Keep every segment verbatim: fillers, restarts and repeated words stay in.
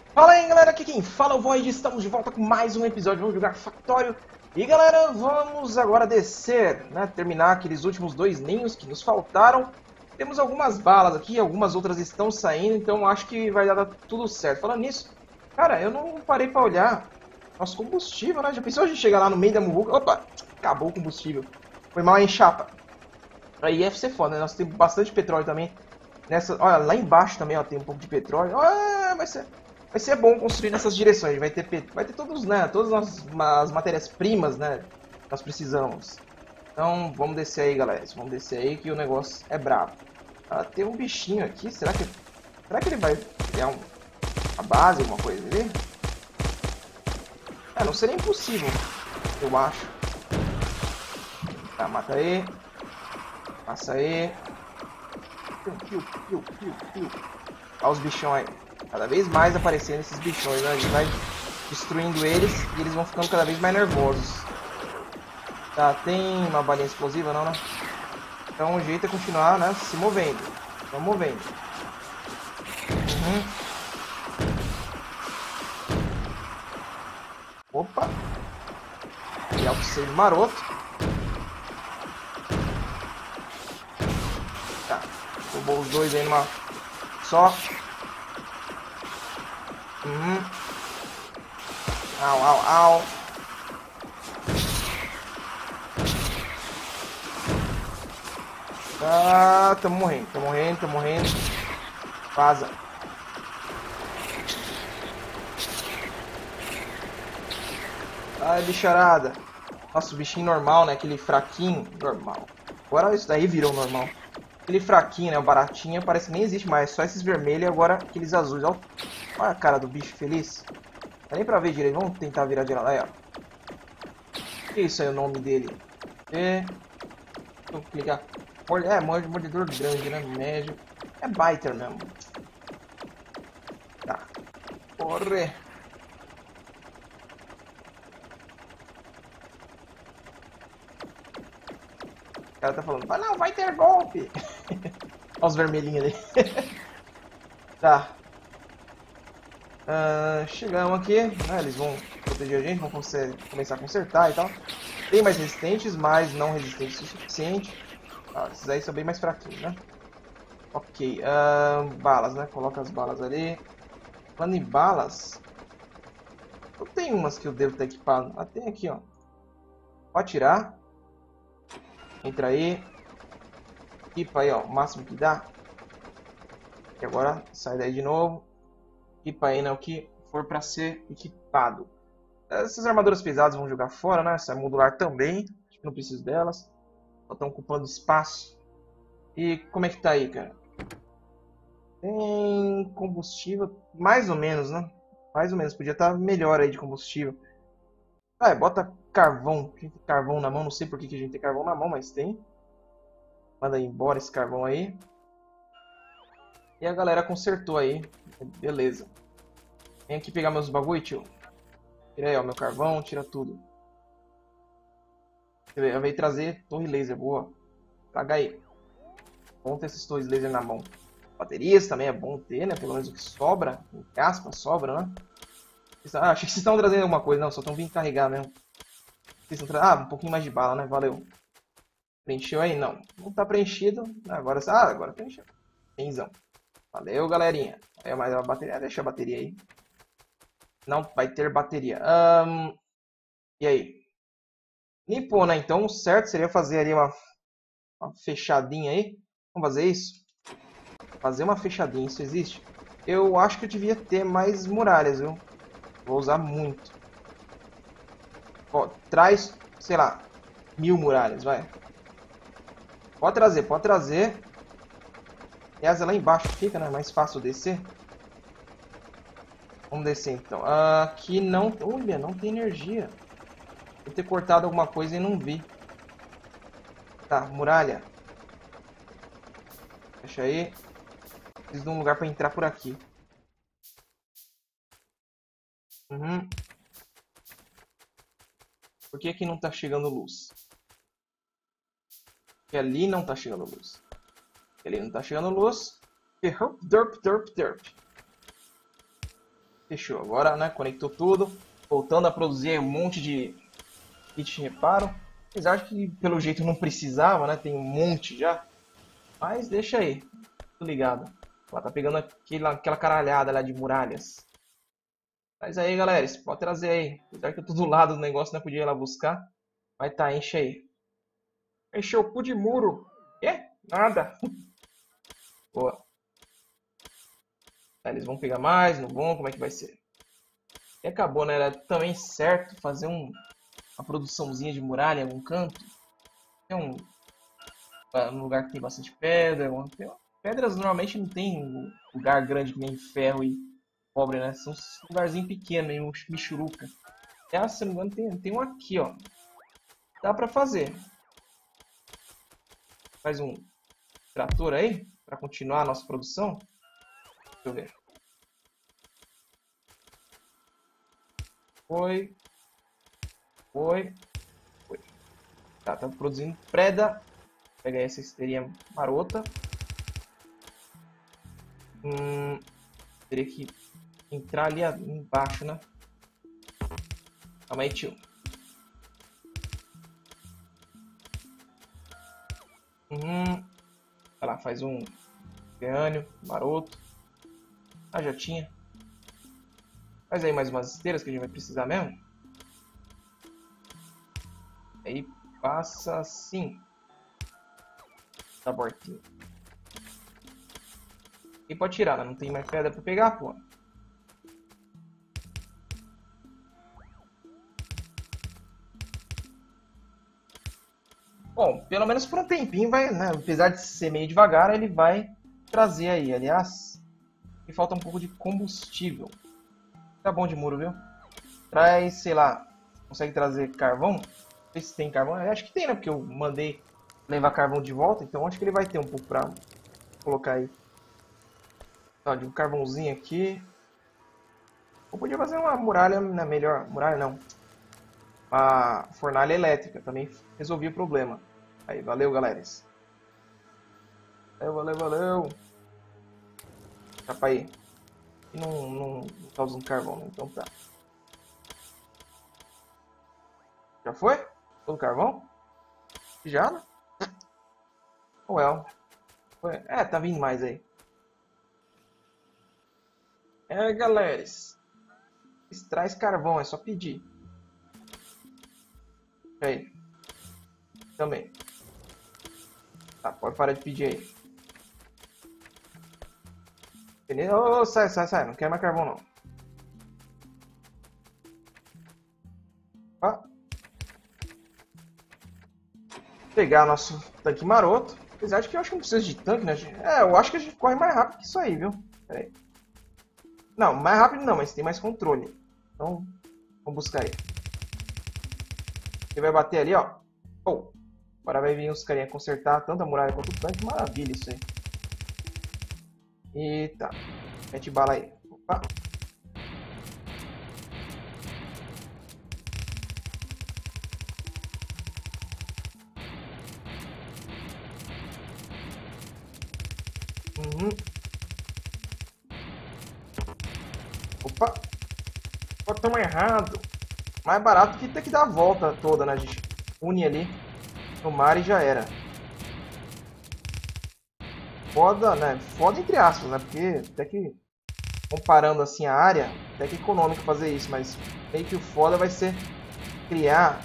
Fala aí galera, aqui quem fala é o Void, estamos de volta com mais um episódio, vamos jogar Factório. E galera, vamos agora descer, né, terminar aqueles últimos dois ninhos que nos faltaram. Temos algumas balas aqui, algumas outras estão saindo, então acho que vai dar tudo certo. Falando nisso, cara, eu não parei pra olhar nosso combustível, né? Já pensou a gente chegar lá no meio da muvuca? Opa, acabou o combustível. Foi mal, hein, chapa? Aí ia ser foda, né? Nós temos bastante petróleo também. Nessa, olha, lá embaixo também ó, tem um pouco de petróleo. Ah, vai ser, vai ser bom construir nessas direções. Vai ter, vai ter todos, né, todas as, as matérias-primas, né? Nós precisamos. Então vamos descer aí, galera. Vamos descer aí que o negócio é brabo. Ah, tem um bichinho aqui. Será que, será que ele vai criar um, uma base, alguma coisa ali? É, não seria impossível, eu acho. Tá, mata aí. Passa aí. Piu, piu, piu, piu, piu. Olha os bichão aí. Cada vez mais aparecendo esses bichões, né? A gente vai destruindo eles e eles vão ficando cada vez mais nervosos. Tá, tem uma balinha explosiva não, né? Então o jeito é continuar, né? Se movendo. Vamos movendo. Uhum. Opa! E é o save maroto. Tá. Roubou os dois aí numa só. Uhum. Au, au, au. Ah, tamo morrendo, tamo morrendo, tamo morrendo. Vaza. Ai, bicharada. Nossa, o bichinho normal, né? Aquele fraquinho. Normal. Agora isso daí virou normal. Aquele fraquinho, né? O baratinho parece que nem existe mais. Só esses vermelhos e agora aqueles azuis. Olha, olha a cara do bicho feliz. Não dá nem pra ver direito. Vamos tentar virar de lá. Aí, ó. O que é isso aí, o nome dele? É... Vou clicar. É, mordedor grande, né? Médio. É biter mesmo. Tá. Corre. O cara tá falando, mas não, vai ter golpe. Olha os vermelhinhos ali. Tá. Uh, chegamos aqui. Né, eles vão proteger a gente, vão começar a consertar e tal. Bem mais resistentes, mas não resistentes o suficiente. Ah, esses aí são bem mais fraquinhos, né? Ok. Uh, balas, né? Coloca as balas ali. Falando em balas, eu tenho umas que eu devo ter equipado. Ah, tem aqui, ó. Pode tirar. Entra aí. Equipa aí, ó. O máximo que dá. E agora sai daí de novo. Equipa aí, né? O que for para ser equipado. Essas armaduras pesadas vão jogar fora, né? Essa modular também. Acho que não preciso delas. Só estão ocupando espaço. E como é que tá aí, cara? Tem combustível, mais ou menos, né? Mais ou menos. Podia estar melhor aí de combustível. Ah, bota carvão. Tem carvão na mão. Não sei por que a gente tem carvão na mão, mas tem. Manda embora esse carvão aí. E a galera consertou aí. Beleza. Vem aqui pegar meus bagulho, tio. Tira aí, ó, meu carvão, tira tudo. Eu veio trazer torre laser, boa. Paga aí. Bom ter esses torres laser na mão. Baterias também é bom ter, né? Pelo menos o que sobra. Caspa sobra, né? Ah, achei que vocês estão trazendo alguma coisa. Não, só estão vindo carregar mesmo. Vocês estão tra... Ah, um pouquinho mais de bala, né? Valeu. Preencheu aí? Não. Não tá preenchido. Agora, ah, agora preencheu. Tenzão. Valeu, galerinha. É mais uma bateria. Deixa a bateria aí. Não vai ter bateria. Um... E aí? Limpou, né? Então, o certo seria fazer ali uma, uma fechadinha aí. Vamos fazer isso? Fazer uma fechadinha, isso existe? Eu acho que eu devia ter mais muralhas, viu? Vou usar muito. Ó, traz, sei lá, mil muralhas, vai. Pode trazer, pode trazer. E essa lá embaixo fica, né? Mais fácil descer. Vamos descer então. Aqui não... Olha, não tem energia. Vou ter cortado alguma coisa e não vi. Tá, muralha. Fecha aí. Preciso de um lugar para entrar por aqui. Uhum. Por que aqui não tá chegando luz? Porque ali não tá chegando luz. Ali não tá chegando luz. Derp, derp, derp, derp. Fechou. Agora, né, conectou tudo. Voltando a produzir um monte de kit de reparo. Apesar que, pelo jeito, não precisava, né? Tem um monte já. Mas deixa aí. Tô ligado. Ela tá pegando aquela, aquela caralhada lá de muralhas. Mas aí, galera, você pode trazer aí. Apesar que eu tô do lado do negócio, não podia ir lá buscar. Vai tá, enche aí. Encheu o cu de muro. Quê? Nada. Boa. Tá, eles vão pegar mais, não vão? Como é que vai ser? E acabou, né? Era também certo fazer um, uma produçãozinha de muralha em algum canto. Tem um, um lugar que tem bastante pedra. Uma, tem, pedras normalmente não tem um lugar grande que nem ferro e cobre, né? São um lugarzinho pequeno, meio michuruca. É, se não me engano, tem, tem um aqui, ó. Dá pra fazer. Faz um trator aí, pra continuar a nossa produção. Deixa eu ver. Foi. Foi. Foi. Tá, tá produzindo preda. Pega aí essa esteirinha marota. Hum, teria que entrar ali embaixo, né? Calma aí, tio. Uhum. Vai lá, faz um crânio maroto. Ah, já tinha. Faz aí mais umas esteiras que a gente vai precisar mesmo. Aí passa assim. Tá bortinho. E pode tirar, né? Não tem mais pedra pra pegar, pô. Bom, pelo menos por um tempinho vai, né? Apesar de ser meio devagar, ele vai trazer aí. Aliás, me falta um pouco de combustível. Tá bom de muro, viu? Traz, sei lá, consegue trazer carvão? Não sei se tem carvão. Eu acho que tem, né? Porque eu mandei levar carvão de volta, então acho que ele vai ter um pouco pra colocar aí. Ó, de um carvãozinho aqui. Eu podia fazer uma muralha, né? Melhor, muralha não. Uma fornalha elétrica, também resolvi o problema. Aí, valeu, galera. Valeu, valeu, valeu. Capa aí. E não, não, não tá usando carvão, né? Então tá. Já foi? Todo carvão? Já, né? Well. Foi. É, tá vindo mais aí. É, galera. Traz carvão, é só pedir. Aí. Também. Tá, pode parar de pedir aí. Beleza? Ô, ô, sai, sai, sai. Não quero mais carvão, não. Ó. Pegar nosso tanque maroto. Apesar de que eu acho que não precisa de tanque, né? É, eu acho que a gente corre mais rápido que isso aí, viu? Pera aí. Não, mais rápido não, mas tem mais controle. Então, vamos buscar aí. Ele vai bater ali, ó. Oh. Agora vai vir os carinha consertar tanto a muralha quanto o tanque. Maravilha isso aí. Eita. Mete bala aí. Opa. Uhum. Opa. Botamos errado. Mais barato que ter que dar a volta toda, né? A gente une ali no mar e já era. Foda, né? Foda entre aspas, né? Porque até que comparando assim a área, até que é econômico fazer isso, mas meio que o foda vai ser criar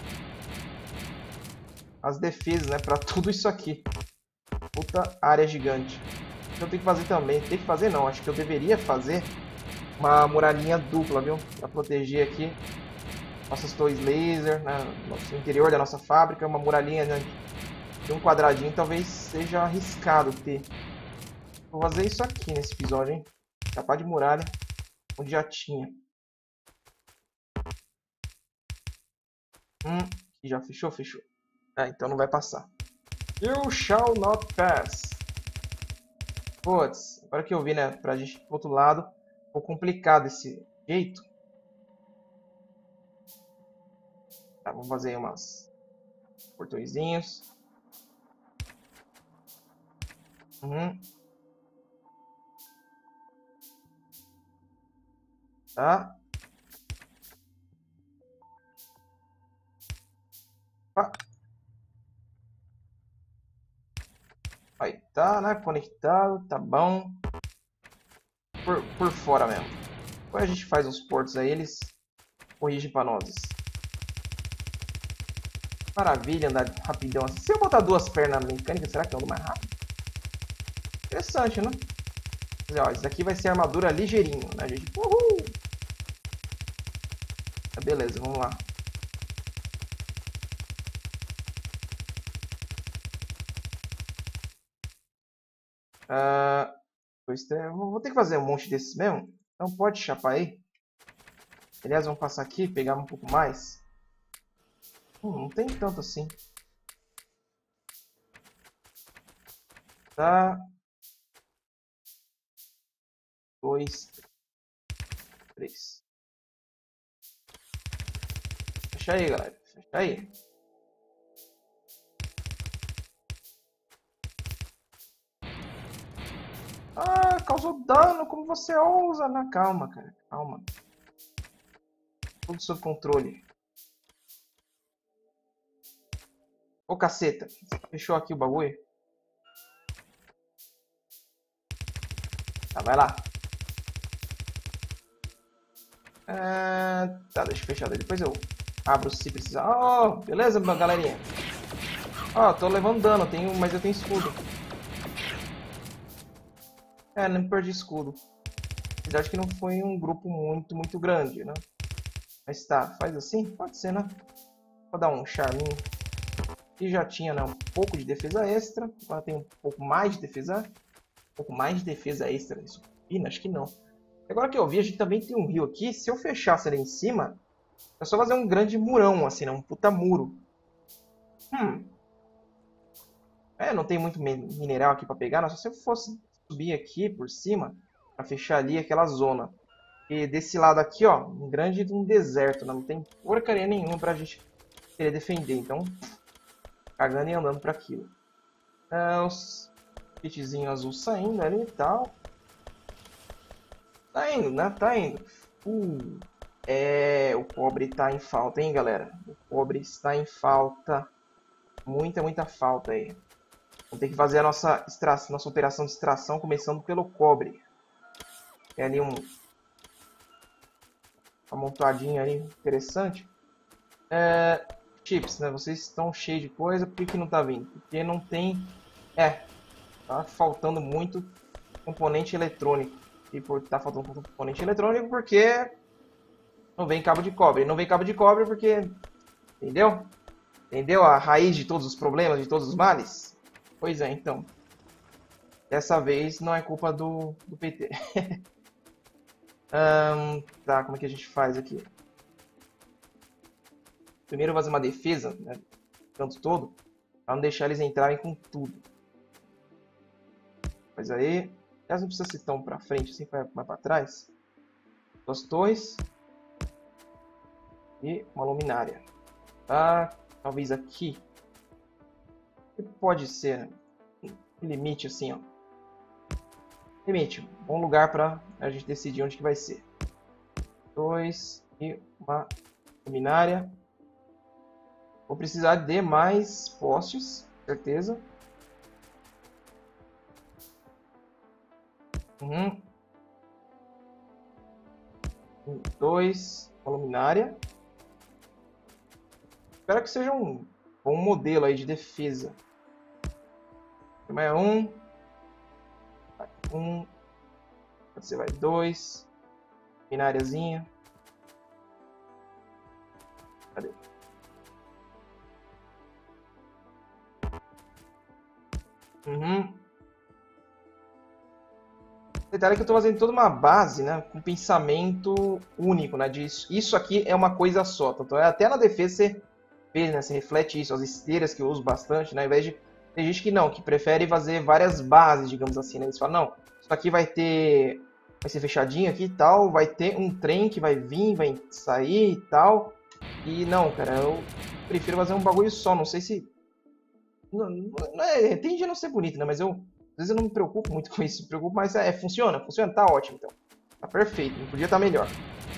as defesas, né? Pra tudo isso aqui. Puta área gigante. Eu tenho que fazer também. Tem que fazer não, acho que eu deveria fazer uma muralhinha dupla, viu? Pra proteger aqui nossas torres laser, né? Nosso interior da nossa fábrica, uma muralhinha, né? De um quadradinho, talvez seja arriscado ter. Vou fazer isso aqui nesse episódio, hein? Capaz de muralha, onde já tinha. Hum, e já fechou? Fechou. Ah, então não vai passar. You shall not pass. Putz, agora que eu vi, né? Pra gente ir pro outro lado, ficou complicado desse jeito. Tá, vamos fazer aí umas portõezinhos. Uhum. Tá? Opa. Aí tá, né? Conectado, tá bom. Por, por fora mesmo. Depois a gente faz os portos aí, eles corrigem pra nós. Maravilha, andar rapidão assim. Se eu botar duas pernas mecânicas, será que eu ando mais rápido? Interessante, né? Mas, ó, isso daqui vai ser armadura ligeirinho, né, gente? Uhul! Tá, beleza, vamos lá. Uh, vou ter que fazer um monte desses mesmo. Então pode chapar aí. Aliás, vamos passar aqui, pegar um pouco mais. Hum, não tem tanto assim. Tá. Dois. Três. Fecha aí, galera. Fecha aí. Ah, causou dano. Como você ousa? Na calma, cara. Calma. Tudo sob controle. Ô, caceta. Fechou aqui o bagulho? Tá, vai lá. É... Tá, deixa eu fechar. Depois eu abro se precisar. Oh, beleza, galerinha? Ó, oh, tô levando dano, tenho... mas eu tenho escudo. É, não perdi escudo. Apesar de que não foi um grupo muito, muito grande, né? Mas tá, faz assim? Pode ser, né? Vou dar um charminho. E já tinha, né, um pouco de defesa extra. Agora tem um pouco mais de defesa. Um pouco mais de defesa extra. Isso. Ih, acho que não. Agora que eu vi, a gente também tem um rio aqui. Se eu fechasse ali em cima, é só fazer um grande murão, assim, né? Um puta muro. Hum. É, não tem muito mineral aqui pra pegar. Não, só se eu fosse subir aqui por cima, pra fechar ali aquela zona. E desse lado aqui, ó, um grande um deserto, né? Não tem porcaria nenhuma pra gente querer defender. Então, cagando e andando pra aquilo. É, os kitzinhos azul saindo ali e tal. Tá indo, né? Tá indo. Uh, é, o cobre tá em falta, hein, galera? O cobre está em falta. Muita, muita falta aí. Vamos ter que fazer a nossa, extração, nossa operação de extração começando pelo cobre. Tem ali um amontoadinho ali interessante. É, chips, né? Vocês estão cheios de coisa. Por que, que não tá vindo? Porque não tem... É, tá faltando muito componente eletrônico. E por tá faltando componente eletrônico porque não vem cabo de cobre. Não vem cabo de cobre porque... Entendeu? Entendeu a raiz de todos os problemas, de todos os males? Pois é, então. Dessa vez não é culpa do, do P T. um, tá, como é que a gente faz aqui? Primeiro fazer uma defesa, né? Tanto todo, para não deixar eles entrarem com tudo. Mas aí, elas não precisam ser tão para frente, assim, mais para trás. Duas torres e uma luminária. Tá, talvez aqui. O que pode ser? Limite assim, ó. Limite, bom lugar para a gente decidir onde que vai ser. Dois e uma luminária. Vou precisar de mais postes, certeza. Um, um dois, uma luminária. Espero que seja um bom modelo aí de defesa. Primeiro um, vai um, você vai dois, lumináriazinha. Cadê? Uhum. Detalhe que eu estou fazendo toda uma base, né, com pensamento único, né, disso. Isso aqui é uma coisa só. Então, até na defesa você vê, né, você reflete isso, as esteiras que eu uso bastante, né, ao invés de tem gente que não, que prefere fazer várias bases, digamos assim, né? Eles falam, não, isso aqui vai ter, vai ser fechadinho aqui e tal, vai ter um trem que vai vir, vai sair e tal. E não, cara, eu prefiro fazer um bagulho só, não sei se... Não, não é, tende a não ser bonito, né? Mas eu, às vezes eu não me preocupo muito com isso, me preocupo, mas é, funciona, funciona, tá ótimo, então. Tá perfeito, não podia estar melhor.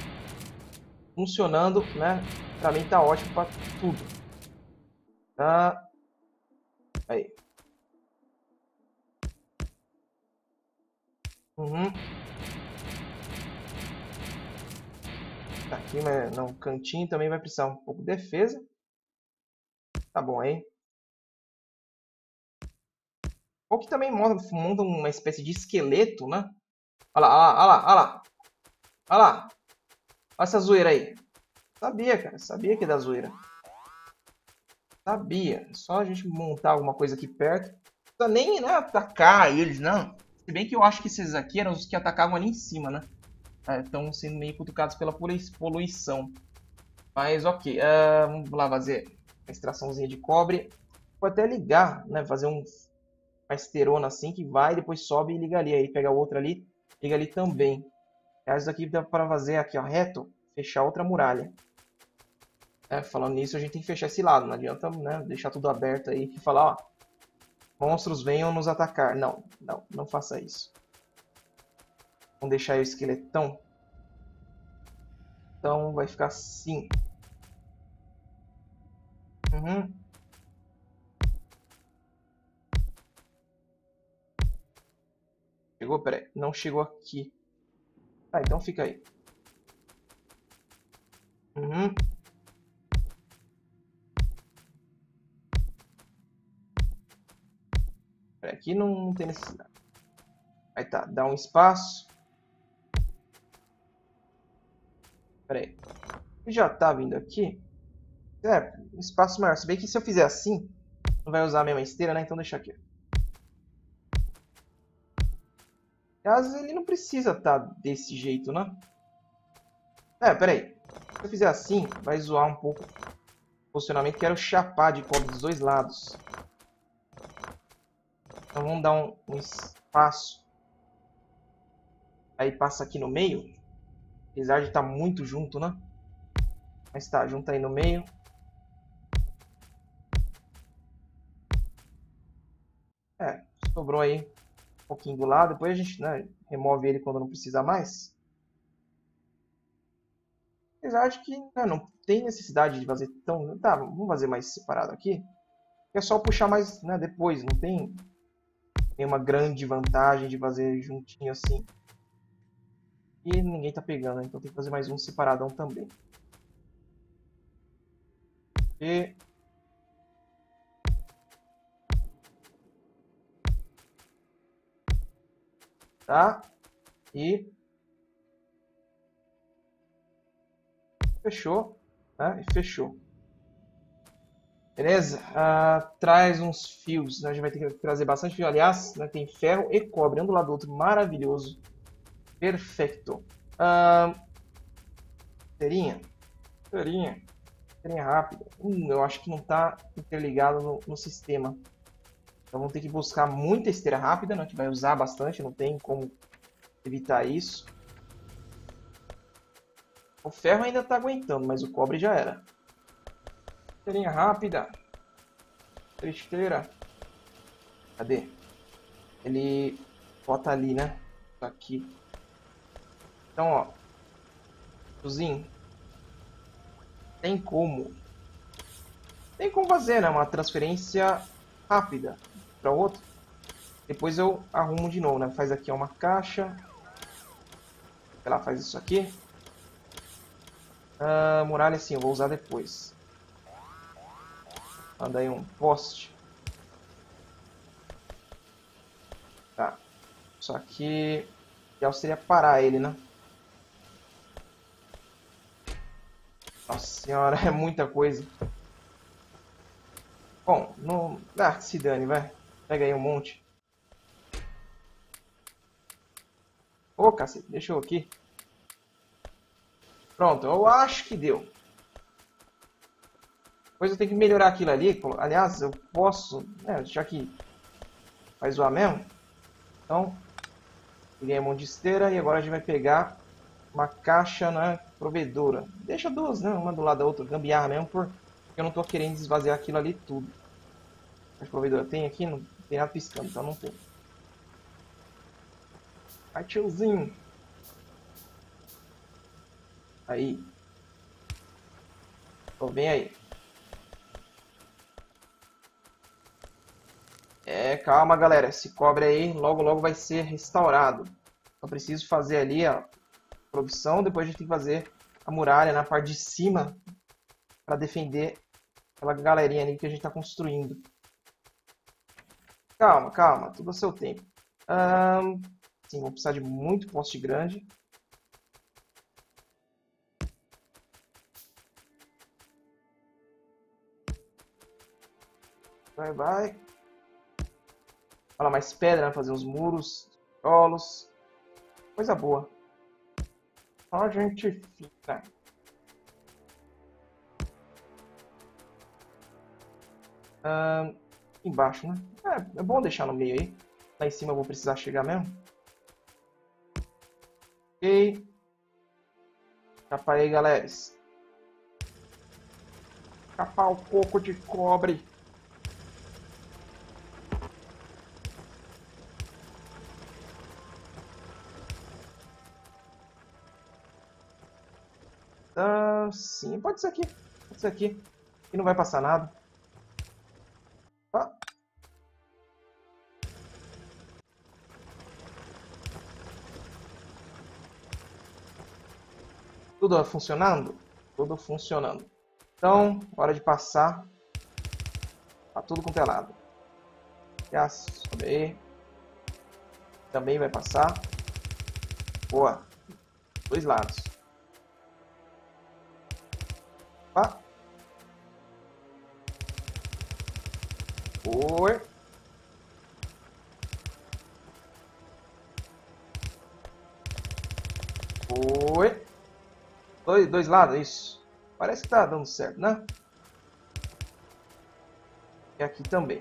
funcionando, né? Pra mim tá ótimo pra tudo. Tá? Aí. Uhum. Tá aqui, mas no cantinho também vai precisar um pouco de defesa. Tá bom, hein? Ou que também monta, monta uma espécie de esqueleto, né? Olha lá, olha lá, olha lá. Olha lá. Olha essa zoeira aí. Sabia, cara. Sabia que é da zoeira. Sabia. É só a gente montar alguma coisa aqui perto. Não precisa nem, né, atacar eles, não. Se bem que eu acho que esses aqui eram os que atacavam ali em cima, né? Estão é, sendo meio cutucados pela poluição. Mas ok. Uh, vamos lá fazer uma extraçãozinha de cobre. Vou até ligar, né? Fazer um, uma esterona assim que vai, depois sobe e liga ali. Aí pega o outro ali, liga ali também. Isso aqui dá para fazer aqui, ó, reto, fechar outra muralha. É, falando nisso, a gente tem que fechar esse lado. Não adianta, né, deixar tudo aberto aí e falar, ó, monstros venham nos atacar. Não, não, não faça isso. Vamos deixar aí o esqueletão. Então vai ficar assim. Uhum. Chegou? Peraí, não chegou aqui. Ah, então fica aí. Uhum. Peraí, aqui não tem necessidade. Aí tá, dá um espaço. Peraí. Já tá vindo aqui. É, um espaço maior. Se bem que se eu fizer assim, não vai usar a mesma esteira, né? Então deixa aqui. Aliás, ele não precisa estar desse jeito, né? É, peraí. Se eu fizer assim, vai zoar um pouco o posicionamento. Quero chapar de cobre dos dois lados. Então vamos dar um, um espaço. Aí passa aqui no meio. Apesar de estar muito junto, né? Mas tá, junta aí no meio. É, sobrou aí um pouquinho do lado. Depois a gente, né, remove ele quando não precisar mais. Apesar de que, né, não tem necessidade de fazer tão... Tá, vamos fazer mais separado aqui. É só puxar mais, né, depois. Não tem nenhuma grande vantagem de fazer juntinho assim. E ninguém tá pegando, então tem que fazer mais um separadão também. E... Tá? E... Fechou. Né? E fechou. Beleza? Ah, traz uns fios. Né? A gente vai ter que trazer bastante fio. Aliás, né, tem ferro e cobre, um do lado do outro. Maravilhoso. Perfeito. Ah, Terinha. Terinha. Terinha rápida. Hum, eu acho que não está interligado no, no sistema. Então vamos ter que buscar muita esteira rápida, né? Que vai usar bastante. Não tem como evitar isso. O ferro ainda está aguentando, mas o cobre já era. Esteirinha rápida. Esteira. Cadê? Ele bota ali, né? Aqui. Então, ó. Cozinho. Tem como. Tem como fazer, né? Uma transferência rápida para o outro. Depois eu arrumo de novo, né? Faz aqui uma caixa. Ela faz isso aqui. Ah, muralha sim, eu vou usar depois. Manda aí um poste. Tá. Isso aqui... O ideal seria parar ele, né? Nossa senhora, é muita coisa. Bom, não... Ah, que se dane, vai. Pega aí um monte. Ô, cacete, deixa eu aqui. Pronto, eu acho que deu. Depois eu tenho que melhorar aquilo ali. Aliás, eu posso... É, já que vai zoar mesmo. Então, peguei um monte de esteira e agora a gente vai pegar uma caixa, né, provedora. Deixa duas, né, uma do lado da outra, gambiarra mesmo, porque eu não estou querendo esvaziar aquilo ali tudo. Mas provedora tem aqui? Não tem nada piscando, então não tem. Ai, tiozinho. Aí. Então vem aí. É, calma, galera. Esse cobre aí logo, logo vai ser restaurado. Só preciso fazer ali a produção. Depois a gente tem que fazer a muralha na parte de cima para defender aquela galerinha ali que a gente está construindo. Calma, calma. Tudo a seu tempo. Hum, sim, vou precisar de muito poste grande. Vai, vai. Olha lá, mais pedra, né? Fazer os muros, tijolos. Coisa boa. Só a gente fica. Ah, embaixo, né? É, é bom deixar no meio aí. Lá em cima eu vou precisar chegar mesmo. Ok. Capa aí, galera. Capar o coco de cobre. Ah, sim, pode ser aqui. Pode ser aqui. E não vai passar nada. Ah. Tudo funcionando? Tudo funcionando. Então, hora de passar. Tá tudo quanto é lado. Já sobe aí. Também vai passar. Boa. Dois lados. Opa. Oi. Oi. Dois, dois lados, isso. Parece que tá dando certo, né? E aqui também.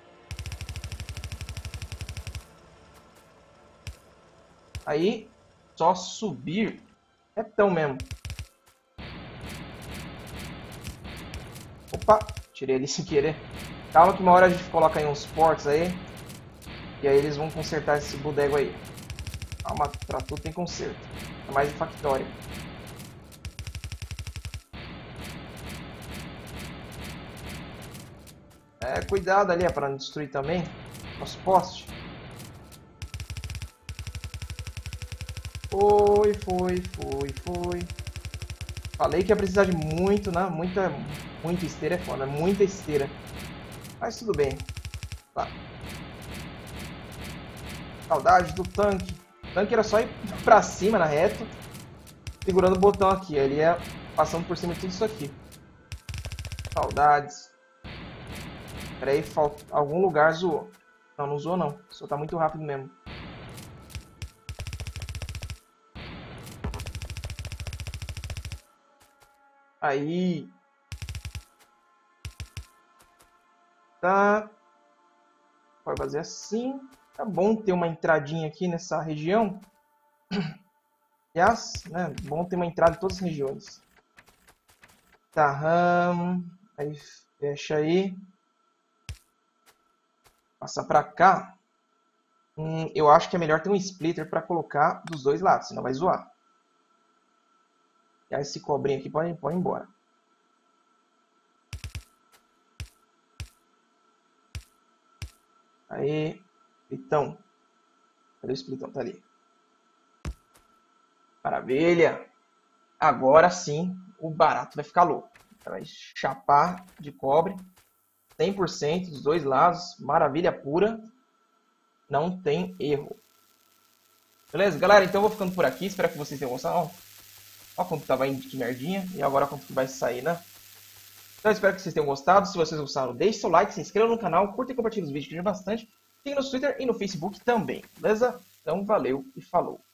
Aí, só subir. É tão mesmo. Opa, tirei ali sem querer. Calma que uma hora a gente coloca aí uns portos aí. E aí eles vão consertar esse bodego aí. Calma, pra tudo tem conserto. É mais de factório. É, cuidado ali, é pra não destruir também os postes. Foi, foi, foi, foi. Falei que ia precisar de muito, né? Muita, muita esteira é foda, muita esteira. Mas tudo bem. Tá. Saudade do tanque. O tanque era só ir pra cima, na reta, segurando o botão aqui. Ele ia passando por cima de tudo isso aqui. Saudades. Pera aí, falta... algum lugar zoou. Não, não zoou não. Só tá muito rápido mesmo. Aí. Tá. Vai fazer assim. Tá bom ter uma entradinha aqui nessa região. Aliás, né? Bom ter uma entrada em todas as regiões. Tá. Hum, aí fecha aí. Passar pra cá. Hum, eu acho que é melhor ter um splitter para colocar dos dois lados, senão vai zoar. E aí esse cobrinho aqui pode, pode ir embora. Aí, splitão. Cadê o splitão? Tá ali. Maravilha. Agora sim, o barato vai ficar louco. Vai chapar de cobre. cem por cento dos dois lados. Maravilha pura. Não tem erro. Beleza, galera? Então eu vou ficando por aqui. Espero que vocês tenham gostado. Olha quanto tava indo, que merdinha. E agora quanto que vai sair, né? Então eu espero que vocês tenham gostado. Se vocês gostaram, deixe seu like, se inscreva no canal, curta e compartilhe os vídeos que ajuda bastante. Siga no Twitter e no Facebook também, beleza? Então valeu e falou.